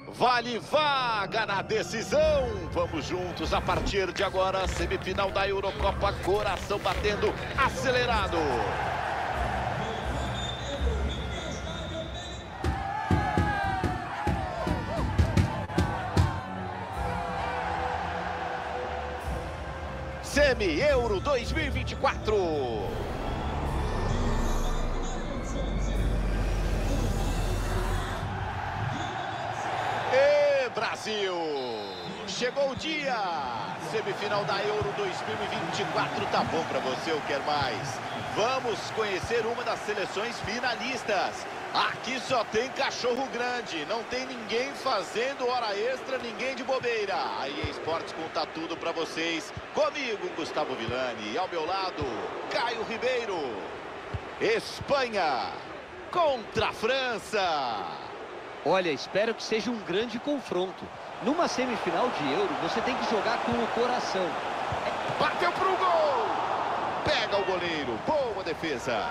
Vale vaga na decisão. Vamos juntos a partir de agora. Semifinal da Eurocopa. Coração batendo acelerado. Semi-Euro 2024. Brasil, chegou o dia, semifinal da Euro 2024, tá bom pra você, eu quero mais. Vamos conhecer uma das seleções finalistas. Aqui só tem cachorro grande, não tem ninguém fazendo hora extra, ninguém de bobeira. A EA Sports conta tudo pra vocês, comigo, Gustavo Villani, e ao meu lado, Caio Ribeiro. Espanha contra a França. Olha, espero que seja um grande confronto. Numa semifinal de Euro, você tem que jogar com o coração. Bateu pro gol! Pega o goleiro, boa defesa.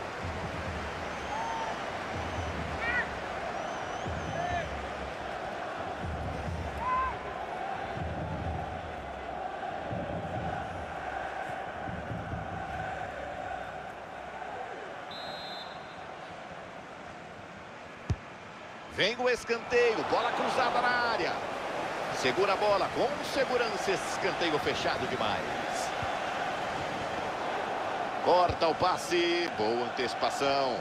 Vem o escanteio, bola cruzada na área. Segura a bola com segurança, esse escanteio fechado demais. Corta o passe, boa antecipação.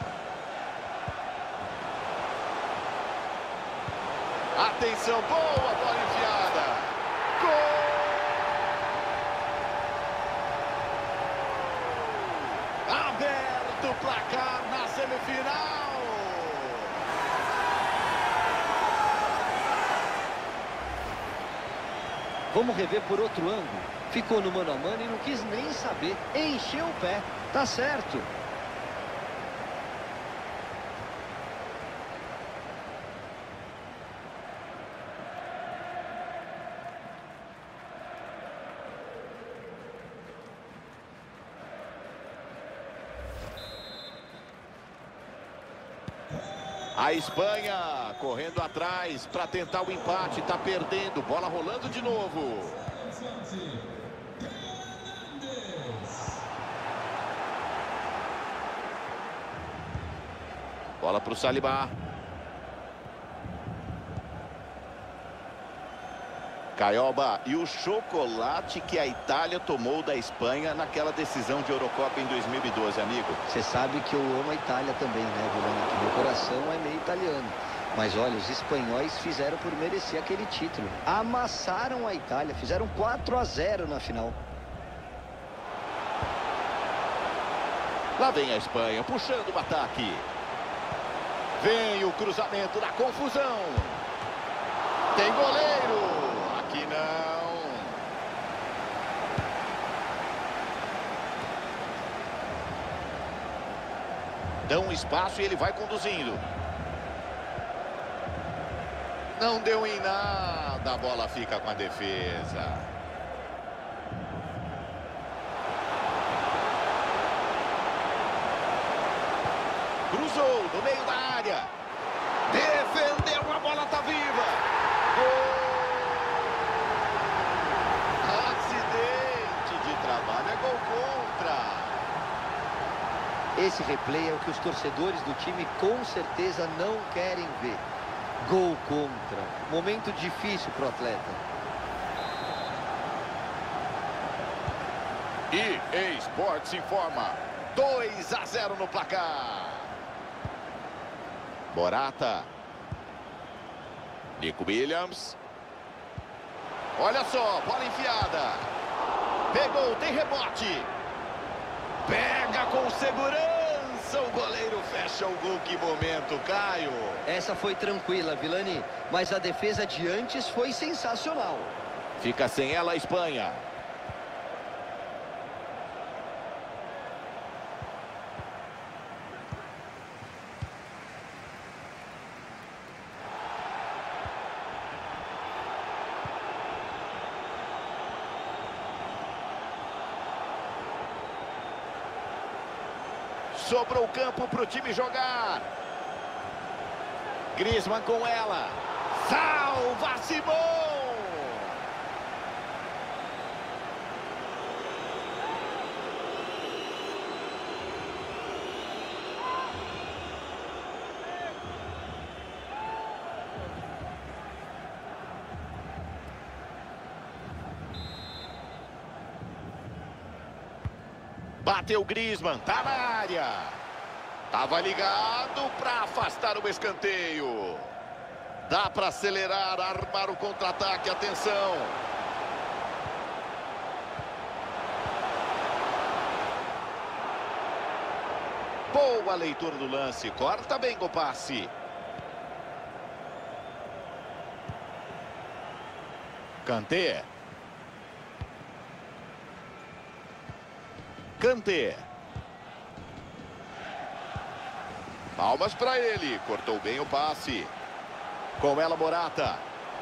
Atenção, boa bola enfiada. Gol! Aberto o placar na semifinal. Vamos rever por outro ângulo. Ficou no mano a mano e não quis nem saber. Encheu o pé. Tá certo. A Espanha correndo atrás para tentar o empate, tá perdendo, bola rolando de novo. Bola para o Saliba. Caioba, e o chocolate que a Itália tomou da Espanha naquela decisão de Eurocopa em 2012, amigo? Você sabe que eu amo a Itália também, né, Vilani? Que meu coração é meio italiano. Mas olha, os espanhóis fizeram por merecer aquele título. Amassaram a Itália, fizeram 4-0 na final. Lá vem a Espanha, puxando o ataque. Vem o cruzamento da confusão. Tem goleiro. Aqui não. Dão um espaço e ele vai conduzindo. Não deu em nada. A bola fica com a defesa. Cruzou no meio da área. Defendeu, a bola tá viva. Gol! Acidente de trabalho, é gol contra. Esse replay é o que os torcedores do time com certeza não querem ver. Gol contra. Momento difícil para o atleta. EA Sports informa. 2-0 no placar. Morata. Nico Williams. Olha só, bola enfiada. Pegou, tem rebote. Pega com segurança. O goleiro fecha o gol. Que momento, Caio. Essa foi tranquila, Villani. Mas a defesa de antes foi sensacional. Fica sem ela a Espanha. Sobrou o campo para o time jogar. Griezmann com ela. Salva Simão! Bateu Griezmann, tá na área. Tava ligado para afastar o escanteio. Dá para acelerar, armar o contra-ataque, atenção. Boa leitura do lance, corta bem o passe. Kanté. Kanté. Palmas para ele. Cortou bem o passe. Com ela, Morata.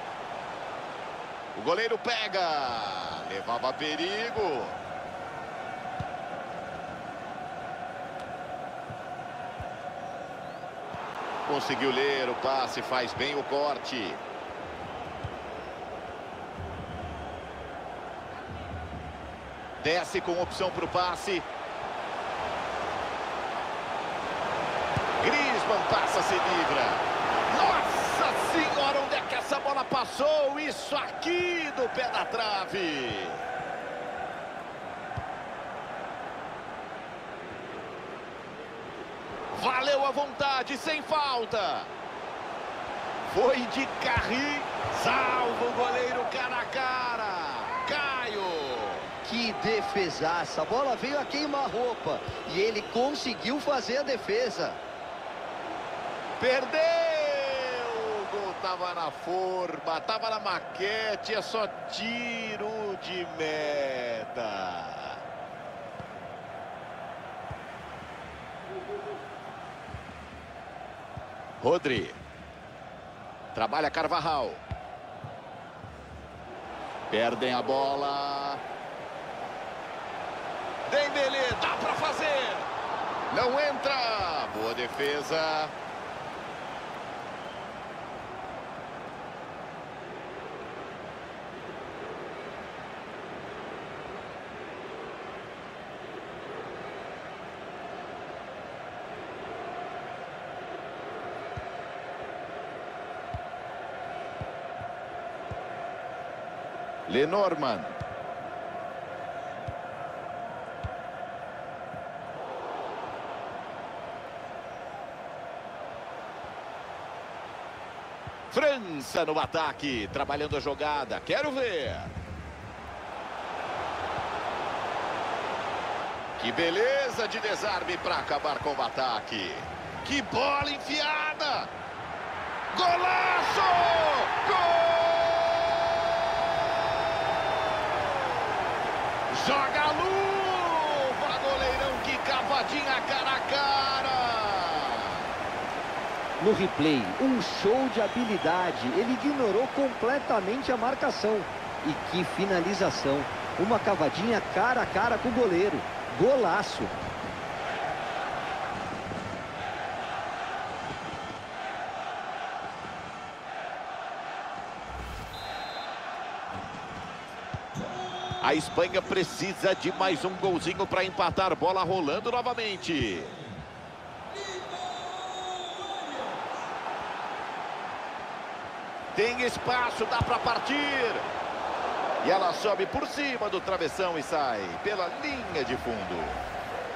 O goleiro pega. Levava perigo. Conseguiu ler o passe. Faz bem o corte. Desce com opção para o passe. Griezmann passa, se livra. Nossa Senhora, onde é que essa bola passou? Isso aqui do pé da trave. Valeu a vontade, sem falta. Foi de carrinho. Salva o goleiro cara a cara. Caio. Que defesaça, a bola veio a queima-roupa e ele conseguiu fazer a defesa. Perdeu! O gol tava na forma, tava na maquete, é só tiro de meta. Rodri. Trabalha Carvajal. Perdem a bola. Dembélé, dá pra fazer. Não entra. Boa defesa. Lenormand. França no ataque, trabalhando a jogada. Quero ver. Que beleza de desarme para acabar com o ataque. Que bola enfiada. Golaço! Gol! Joga a luva, goleirão, que cavadinha cara a cara. No replay, um show de habilidade, ele ignorou completamente a marcação. E que finalização, uma cavadinha cara a cara com o goleiro, golaço. A Espanha precisa de mais um golzinho para empatar. Bola rolando novamente. Tem espaço, dá para partir. E ela sobe por cima do travessão e sai pela linha de fundo.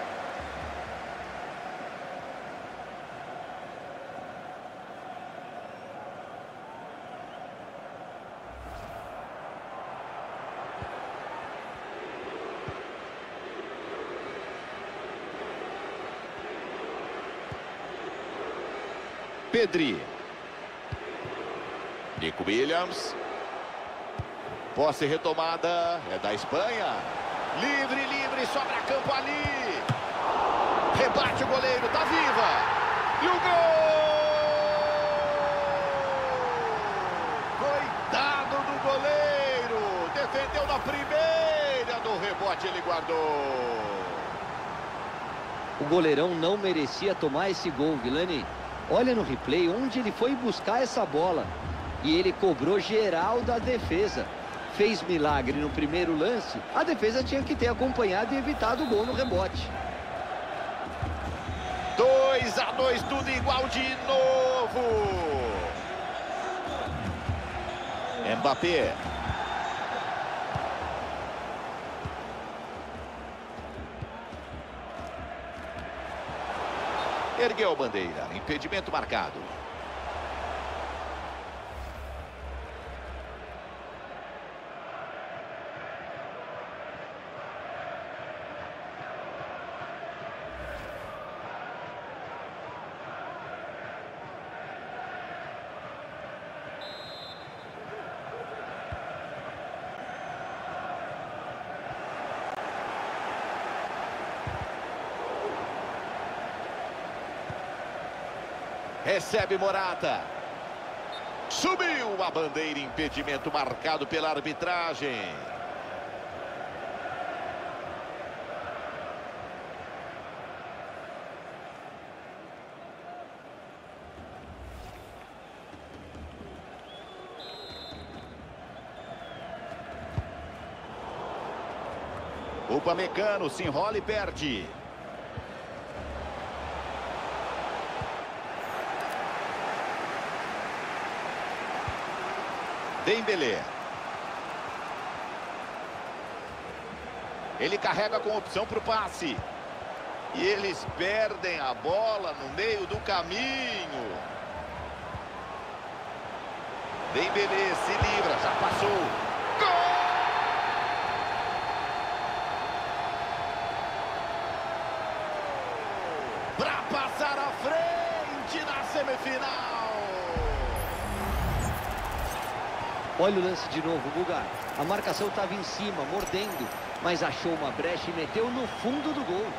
Pedri. Nico Williams. Posse retomada. É da Espanha. Livre, livre. Sobra campo ali. Rebate o goleiro. Tá viva. E o gol! Coitado do goleiro. Defendeu na primeira. No rebote ele guardou. O goleirão não merecia tomar esse gol, Vilani. Olha no replay onde ele foi buscar essa bola. E ele cobrou geral da defesa. Fez milagre no primeiro lance, a defesa tinha que ter acompanhado e evitado o gol no rebote. 2-2, tudo igual de novo. Mbappé. Ergueu a bandeira, impedimento marcado. Recebe Morata. Subiu a bandeira, impedimento marcado pela arbitragem. Upamecano se enrola e perde. Dembélé. Ele carrega com opção para o passe. E eles perdem a bola no meio do caminho. Dembélé se livra, já passou. Gol! Para passar à frente na semifinal. Olha o lance de novo, Guga. A marcação estava em cima, mordendo, mas achou uma brecha e meteu no fundo do gol.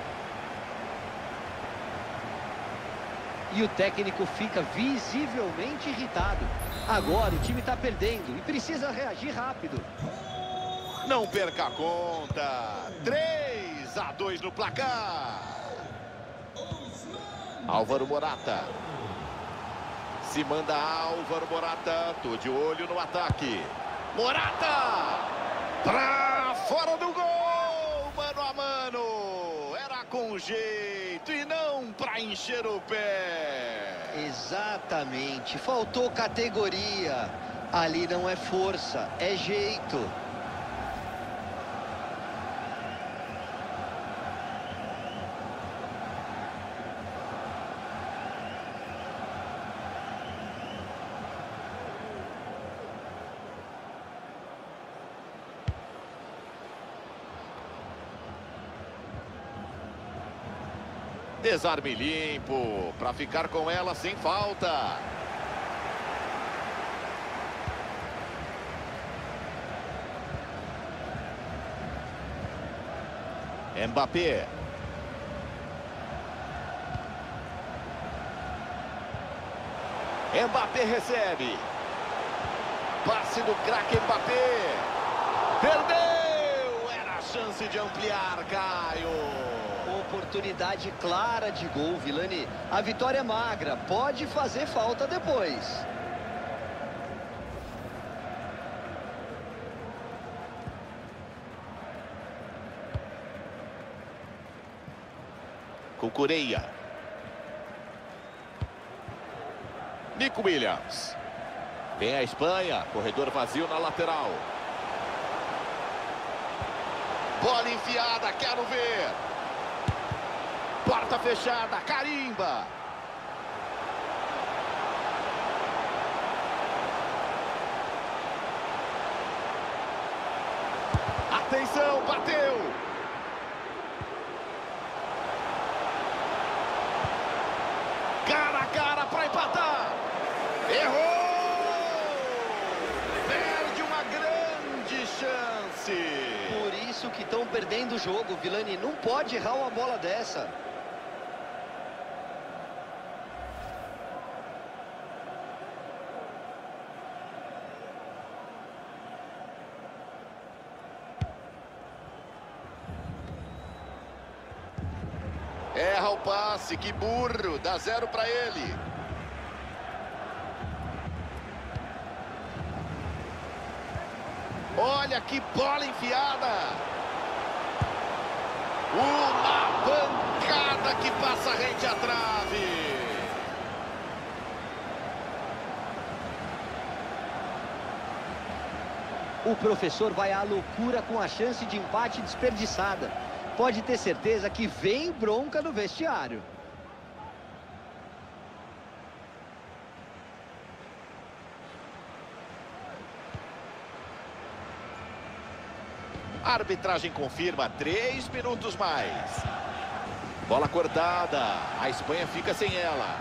E o técnico fica visivelmente irritado. Agora o time está perdendo e precisa reagir rápido. Não perca a conta. 3-2 no placar. Álvaro Morata. Se manda Álvaro Morata, tô de olho no ataque. Morata! Pra fora do gol! Mano a mano! Era com jeito e não pra encher o pé. Exatamente, faltou categoria. Ali não é força, é jeito. Desarme limpo, para ficar com ela sem falta. Mbappé. Mbappé recebe. Passe do craque Mbappé. Perdeu! Era a chance de ampliar, Caio. Oportunidade clara de gol, Vilani. A vitória é magra, pode fazer falta depois. Cucurella. Nico Williams. Vem a Espanha, corredor vazio na lateral. Bola enfiada, quero ver. Porta fechada, carimba. Atenção, bateu. Cara a cara para empatar. Errou! Perde uma grande chance. Por isso que estão perdendo o jogo, Vilani. Não pode errar uma bola dessa. Erra o passe, que burro, dá 0 para ele. Olha que bola enfiada. Uma pancada que passa rente à trave. O professor vai à loucura com a chance de empate desperdiçada. Pode ter certeza que vem bronca no vestiário. A arbitragem confirma 3 minutos mais. Bola cortada. A Espanha fica sem ela.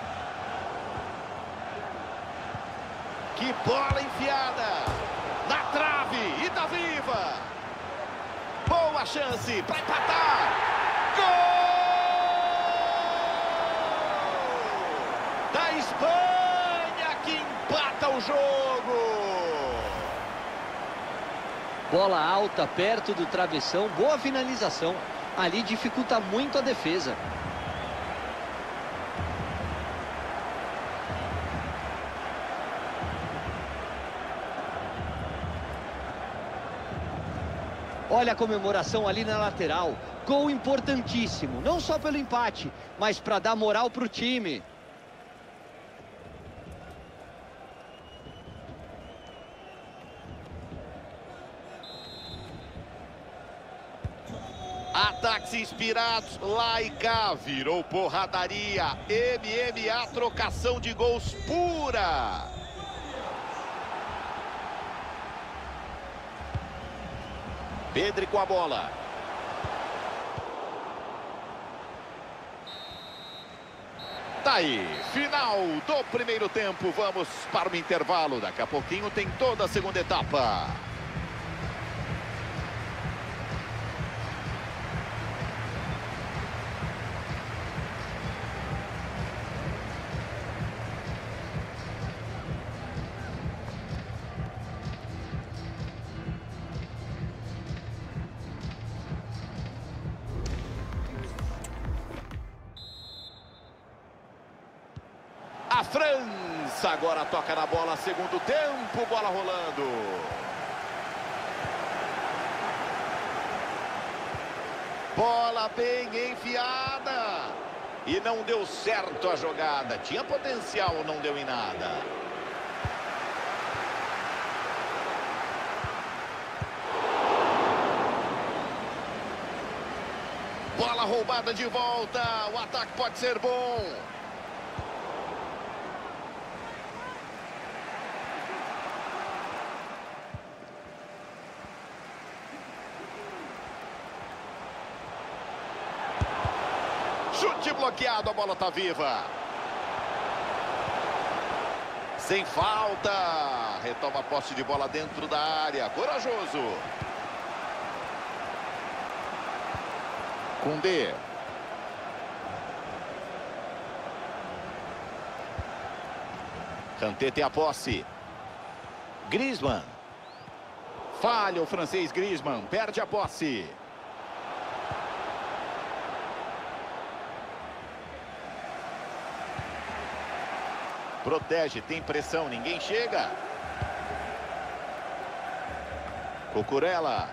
Que bola enfiada. Na trave. E tá viva. Boa chance para empatar. Gol! Da Espanha que empata o jogo. Bola alta, perto do travessão, boa finalização. Ali dificulta muito a defesa. Olha a comemoração ali na lateral. Gol importantíssimo, não só pelo empate, mas para dar moral para o time. Ataques inspirados lá e cá, virou porradaria, MMA, trocação de gols pura. Pedri com a bola. Tá aí, final do primeiro tempo, vamos para o intervalo, daqui a pouquinho tem toda a segunda etapa. A França agora toca na bola, segundo tempo, bola rolando. Bola bem enfiada. E não deu certo a jogada. Tinha potencial, não deu em nada. Bola roubada de volta. O ataque pode ser bom. Chute bloqueado, a bola tá viva. Sem falta. Retoma a posse de bola dentro da área. Corajoso. Koundé. Kanté tem a posse. Griezmann. Falha o francês Griezmann. Perde a posse. Protege, tem pressão, ninguém chega. Cucurella.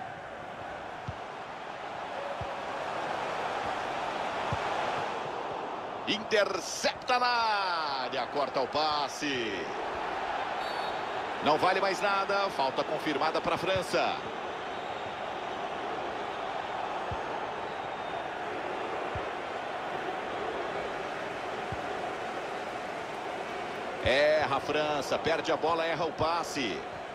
Intercepta na área, corta o passe. Não vale mais nada, falta confirmada para a França. Erra a França, perde a bola, erra o passe.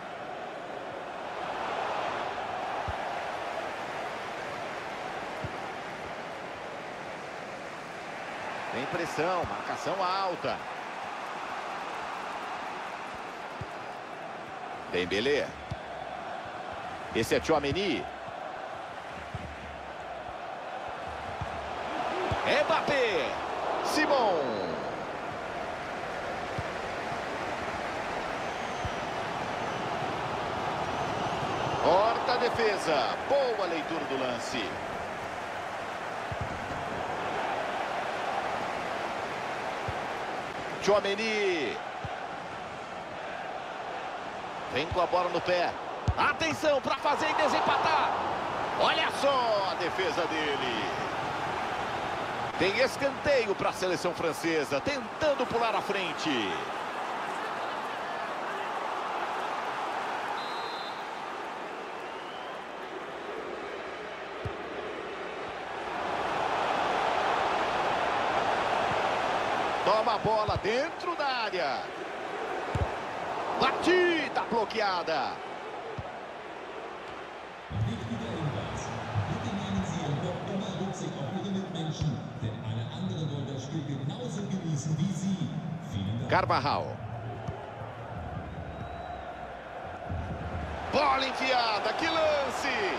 Tem pressão, marcação alta. Dembélé. Esse é Tchouaméni. Mbappé. Simon. Corta a defesa. Boa leitura do lance. Tchouaméni. Vem com a bola no pé. Atenção para fazer e desempatar. Olha só a defesa dele. Tem escanteio para a seleção francesa, tentando pular à frente. Toma a bola dentro da área. Batida bloqueada. Carvajal. Bola enfiada, que lance!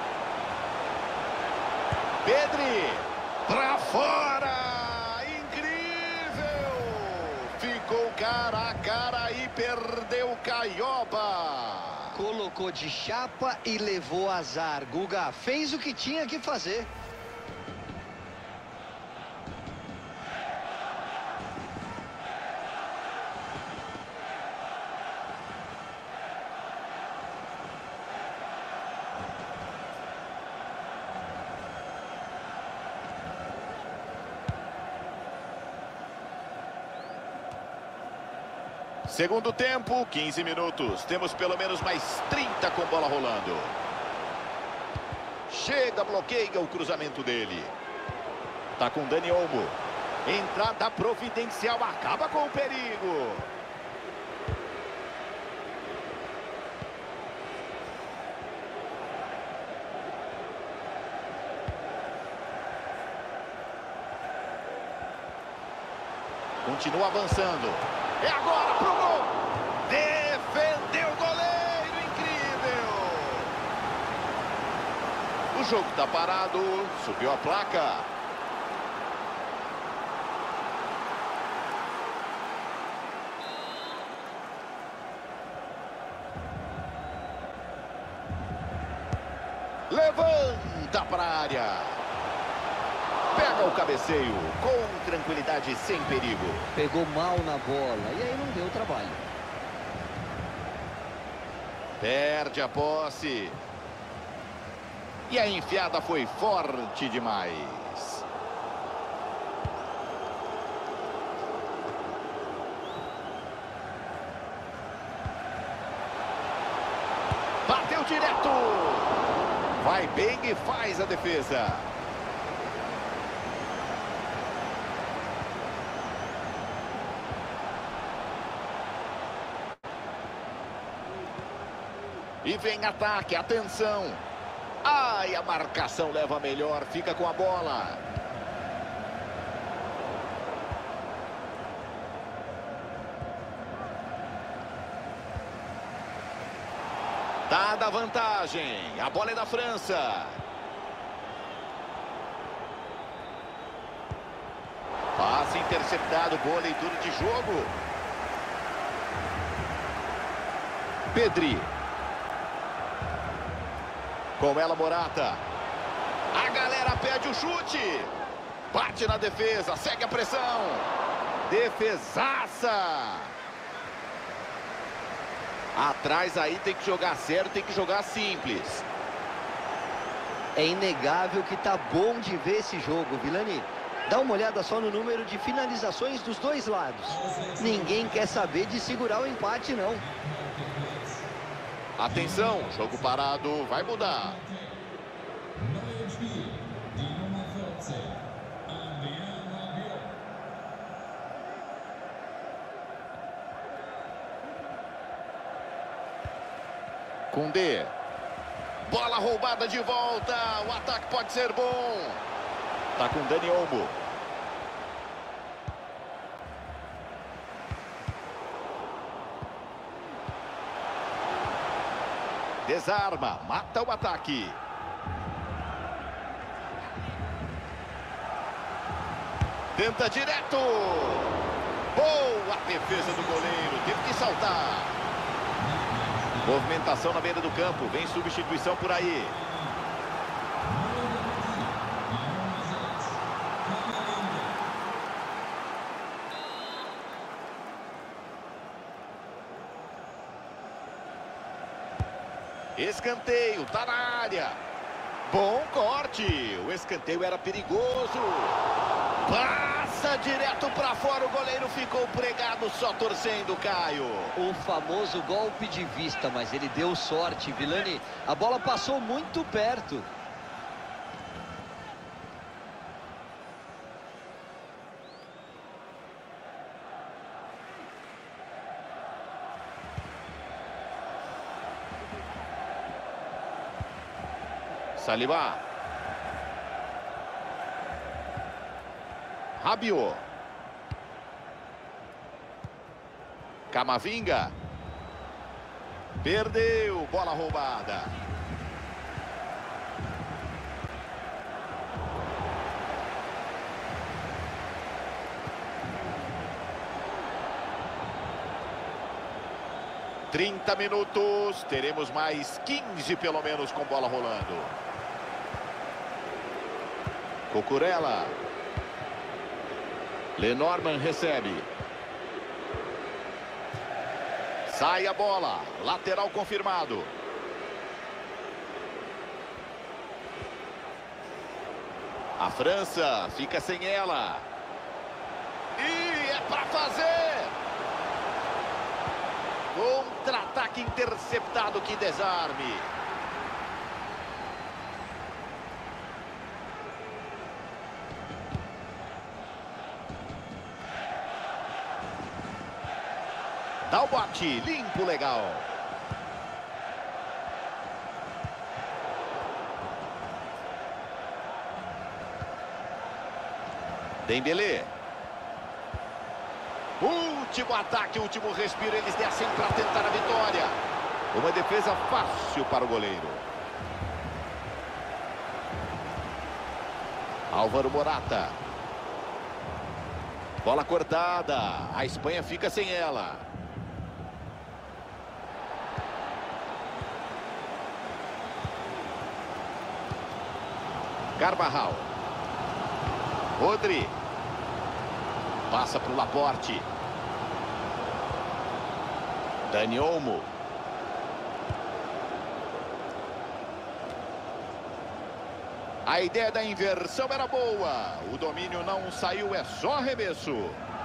Pedri, pra fora! Incrível! Ficou cara a cara e perdeu Caioba. Colocou de chapa e levou azar. Guga fez o que tinha que fazer. Segundo tempo, 15 minutos. Temos pelo menos mais 30 com bola rolando. Chega, bloqueia o cruzamento dele. Tá com Dani Olmo. Entrada providencial, acaba com o perigo. Continua avançando. É agora pro gol. Defendeu o goleiro, incrível. O jogo tá parado, subiu a placa. Levanta para a área. Pega o cabeceio com tranquilidade, sem perigo. Pegou mal na bola e aí não deu trabalho. Perde a posse. E a enfiada foi forte demais. Bateu direto. Vai bem e faz a defesa. E vem ataque, atenção. Ai, a marcação leva melhor, fica com a bola. Dada a vantagem, a bola é da França. Passe interceptado, boa leitura de jogo. Pedri. Com ela, Morata. A galera pede o chute. Bate na defesa, segue a pressão. Defesaça. Atrás aí tem que jogar certo, tem que jogar simples. É inegável que tá bom de ver esse jogo, Vilani. Dá uma olhada só no número de finalizações dos dois lados. Ninguém quer saber de segurar o empate, não. Atenção, jogo parado, vai mudar. Koundé. Bola roubada de volta, o ataque pode ser bom. Tá com Dani Olmo. Desarma, mata o ataque. Tenta direto. Boa defesa do goleiro, teve que saltar. Movimentação na beira do campo, vem substituição por aí. Escanteio, tá na área. Bom corte. O escanteio era perigoso. Passa direto para fora. O goleiro ficou pregado, só torcendo, Caio. O famoso golpe de vista, mas ele deu sorte, Vilani. A bola passou muito perto. Saliba. Rabiot. Camavinga. Perdeu, bola roubada. Trinta minutos, teremos mais 15 pelo menos com bola rolando. Cucurella. Lenormand recebe. Sai a bola. Lateral confirmado. A França fica sem ela. E é para fazer. Contra-ataque interceptado, que desarme. Dá o bote, limpo, legal. Dembélé. Último ataque, último respiro. Eles descem para tentar a vitória. Uma defesa fácil para o goleiro. Álvaro Morata. Bola cortada. A Espanha fica sem ela. Carvajal. Rodri. Passa para o Laporte. Dani Olmo. A ideia da inversão era boa. O domínio não saiu, é só arremesso.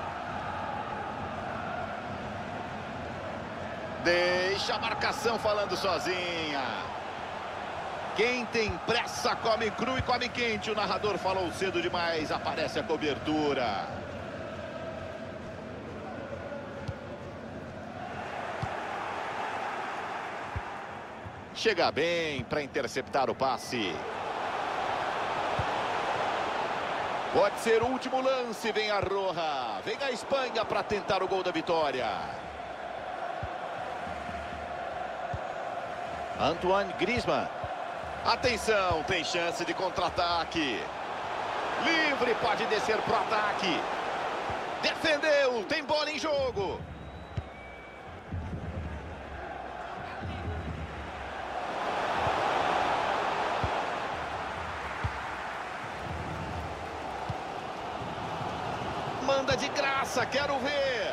Deixa a marcação falando sozinha. Quem tem pressa come cru e come quente. O narrador falou cedo demais. Aparece a cobertura. Chega bem para interceptar o passe. Pode ser o último lance. Vem a Roja. Vem a Espanha para tentar o gol da vitória. Antoine Griezmann. Atenção, tem chance de contra-ataque. Livre, pode descer pro ataque. Defendeu, tem bola em jogo. Manda de graça, quero ver.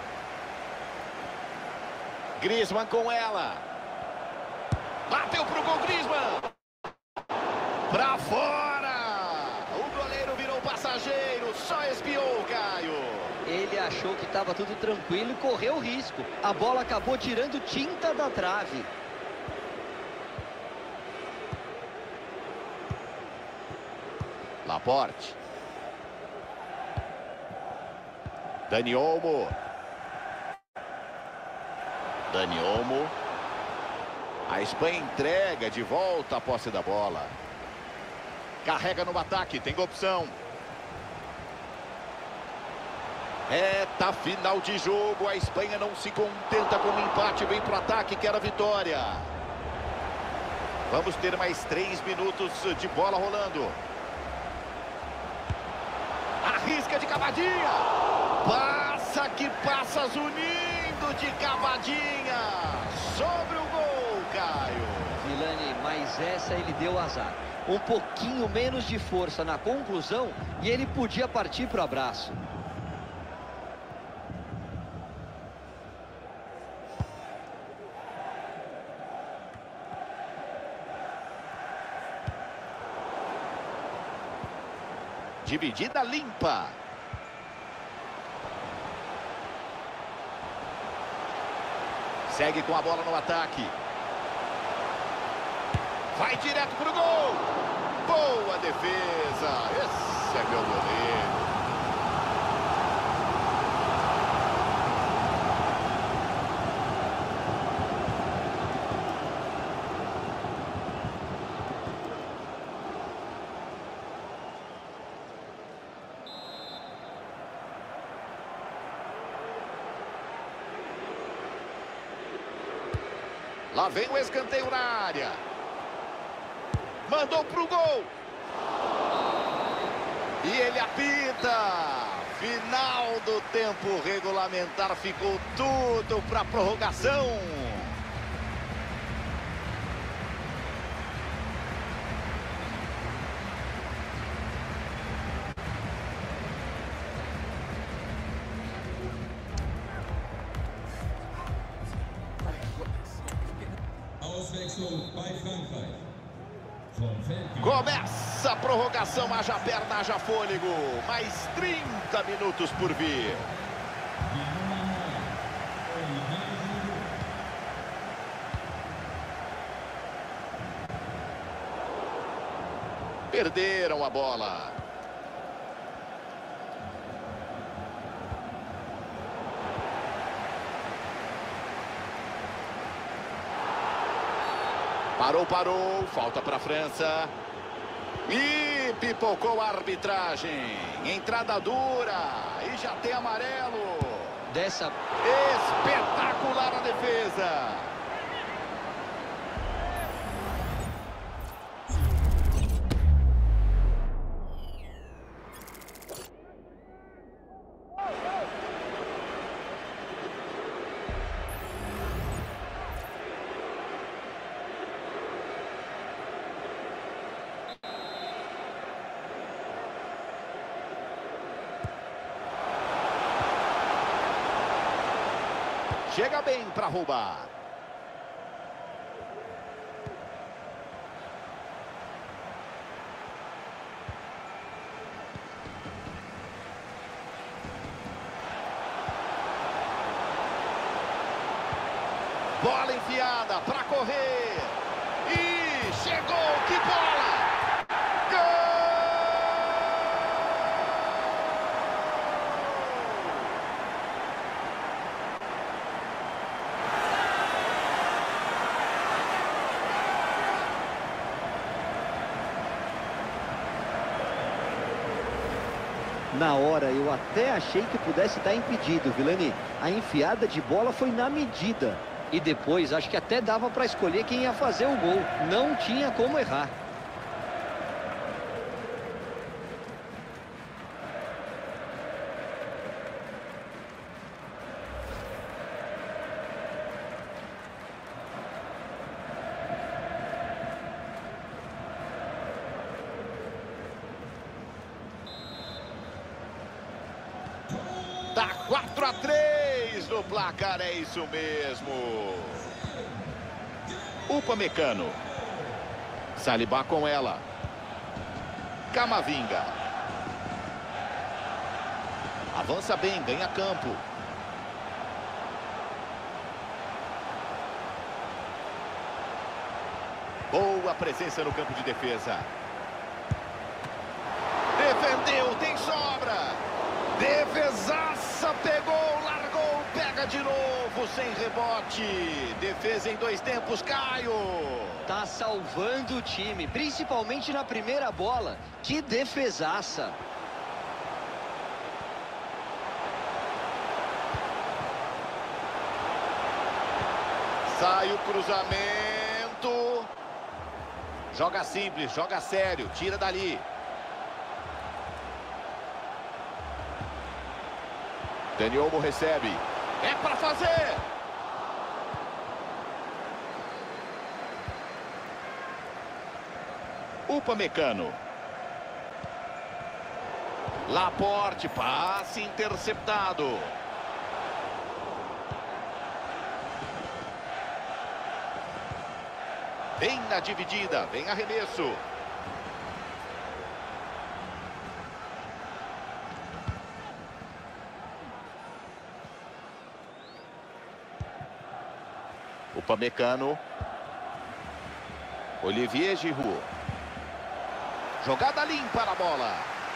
Griezmann com ela. Bateu pro gol, Griezmann. Pra fora. O goleiro virou passageiro, só espiou, Caio. Ele achou que estava tudo tranquilo e correu risco. A bola acabou tirando tinta da trave. Laporte. Dani Olmo. Dani Olmo. A Espanha entrega de volta a posse da bola. Carrega no ataque, tem opção. Reta final de jogo. A Espanha não se contenta com o empate, vem para o ataque, quer a vitória. Vamos ter mais 3 minutos de bola rolando. Arrisca de cavadinha. Passa que passa, Zunindo de cavadinha. Sobre o gol, Caio. Vilani, mas essa ele deu azar. Um pouquinho menos de força na conclusão e ele podia partir para o abraço. Dividida limpa. Segue com a bola no ataque. Vai direto pro gol. Boa defesa. Esse é meu goleiro. Lá vem o escanteio na área. Mandou pro gol. E ele apita. Final do tempo regulamentar. Ficou tudo para prorrogação. Começa a prorrogação, haja perna, haja fôlego. Mais 30 minutos por vir. Perderam a bola. Parou. Falta para a França. E pipocou a arbitragem. Entrada dura. E já tem amarelo. Espetacular a defesa. Chega bem para roubar. Bola enfiada para correr. E chegou, que bola! Gol! Na hora eu até achei que pudesse estar impedido, Vilani. A enfiada de bola foi na medida. E depois acho que até dava para escolher quem ia fazer o gol. Não tinha como errar. Tá 4-3 no placar, é isso mesmo. Upamecano. Saliba com ela. Camavinga. Avança bem, ganha campo. Boa presença no campo de defesa. Defendeu, tem sobra. Defesaça, pegou, largou, pega de novo, sem rebote. Defesa em 2 tempos, Caio. Tá salvando o time, principalmente na primeira bola. Que defesaça. Sai o cruzamento. Joga simples, joga sério, tira dali. Dani Olmo recebe. É para fazer. Upamecano. Laporte, passe interceptado. Vem na dividida, vem arremesso. Upamecano. Olivier Giroud. Jogada limpa na bola.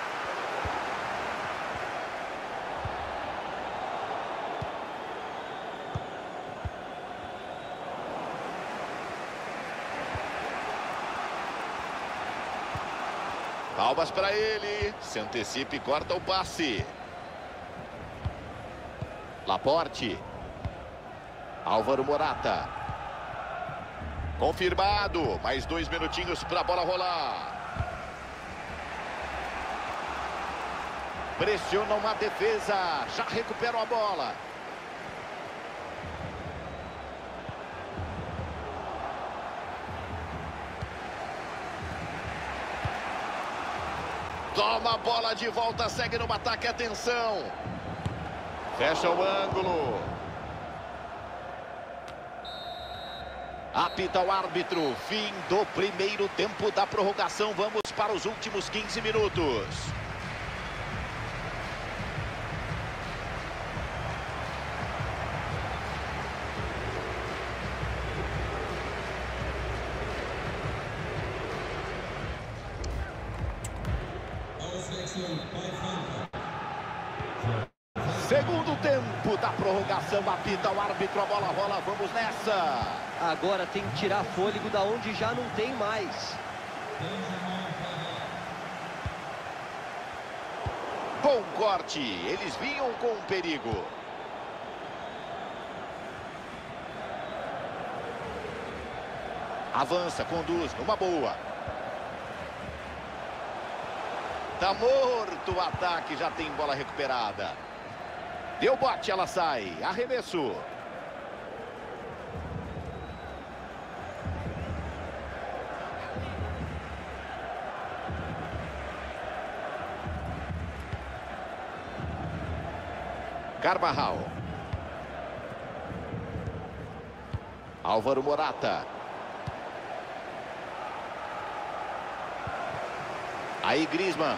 Palmas para ele. Se antecipa e corta o passe. Laporte. Álvaro Morata. Confirmado. Mais 2 minutinhos para a bola rolar. Pressionam a defesa. Já recuperam a bola. Toma a bola de volta, segue no ataque, atenção. Fecha o ângulo. Apita o árbitro, fim do primeiro tempo da prorrogação. Vamos para os últimos 15 minutos. Segundo tempo da prorrogação, apita o árbitro, a bola rola, vamos nessa. Agora tem que tirar fôlego da onde já não tem mais. Bom corte, eles vinham com perigo. Avança, conduz, numa boa. Tá morto o ataque, já tem bola recuperada. Deu bote, ela sai. Arremesso. Carvajal. Álvaro Morata. Aí Griezmann.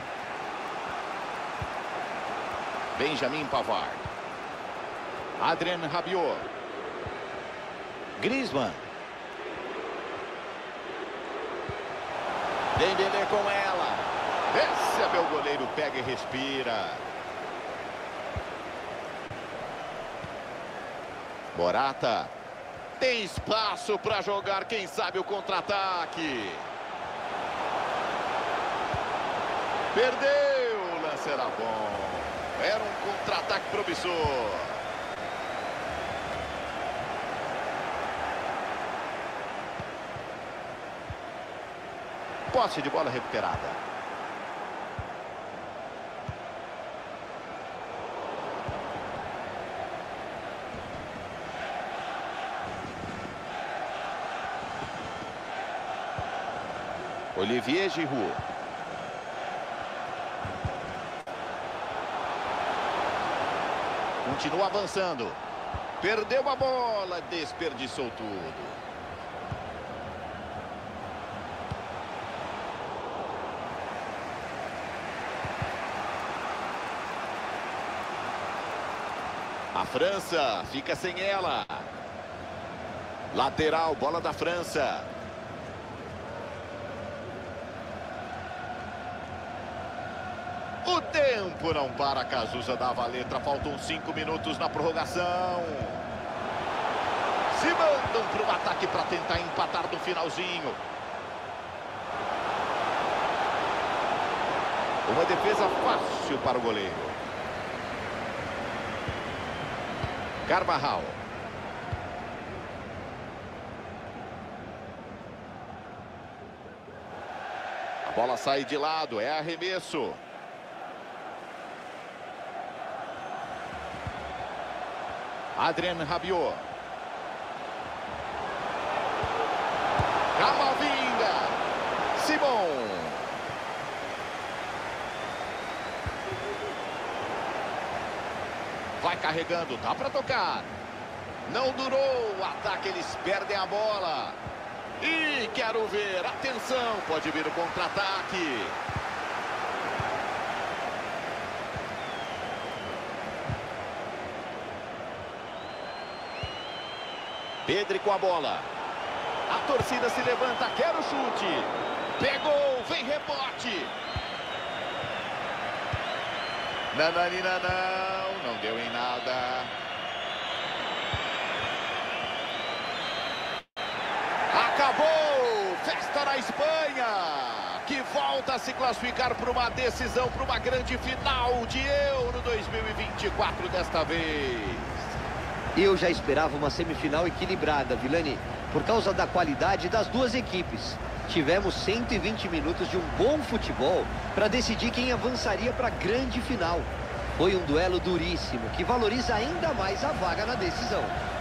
Benjamin Pavard. Adrien Rabiot. Griezmann. Dembélé com ela. Recebe o goleiro, pega e respira. Morata. Tem espaço para jogar, quem sabe o contra-ataque. Perdeu, o lance era bom. Era um contra-ataque promissor. Posse de bola recuperada. Olivier Giroud. Continua avançando. Perdeu a bola, desperdiçou tudo. A França fica sem ela. Lateral, bola da França. O tempo não para, Casusa dava a letra. Faltam 5 minutos na prorrogação. Se mandam para o ataque para tentar empatar no finalzinho. Uma defesa fácil para o goleiro. Carvajal. A bola sai de lado, é arremesso. Adrien Rabiot. Camavinga. Simon. Vai carregando, dá para tocar. Não durou o ataque, eles perdem a bola. E quero ver, atenção, pode vir o contra-ataque. Pedri com a bola. A torcida se levanta, quer o chute. Pegou, vem rebote. Nananina não deu em nada. Acabou! Festa na Espanha, que volta a se classificar para uma decisão, para uma grande final de Euro 2024 desta vez. Eu já esperava uma semifinal equilibrada, Vilani, por causa da qualidade das duas equipes. Tivemos 120 minutos de um bom futebol para decidir quem avançaria para a grande final. Foi um duelo duríssimo, que valoriza ainda mais a vaga na decisão.